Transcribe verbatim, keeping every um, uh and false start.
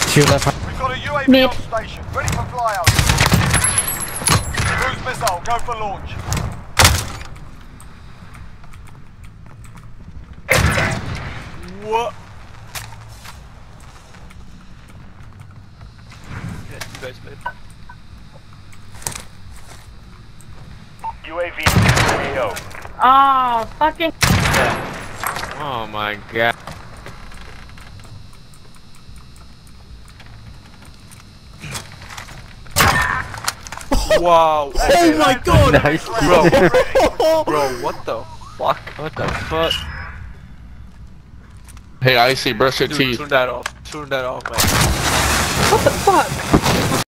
Two left. We've got a U A V Mid. on station, ready for flyout. Cruise missile, go for launch. What? Yeah, you guys mid. U A V A O. Oh, fucking. Oh my god. Wow. Oh my god! Nice. Bro. Bro, what the fuck? What the fuck? Hey, Icy, brush your Dude, teeth. turn that off. Turn that off, man. What the fuck?